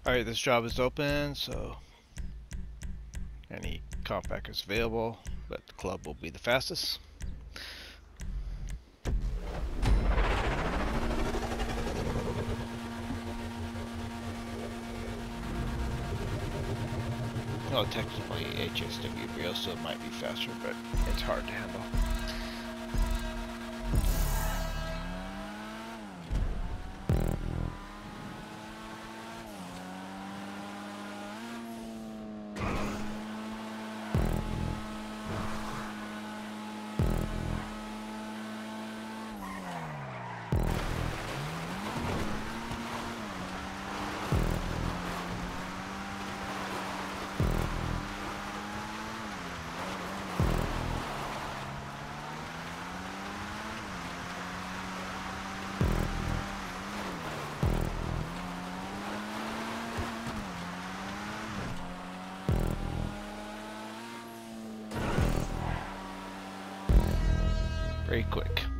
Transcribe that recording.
Alright, this job is open, so any compact is available, but the club will be the fastest. Well, technically HSW Brioso might be faster, but it's hard to handle. Very quick.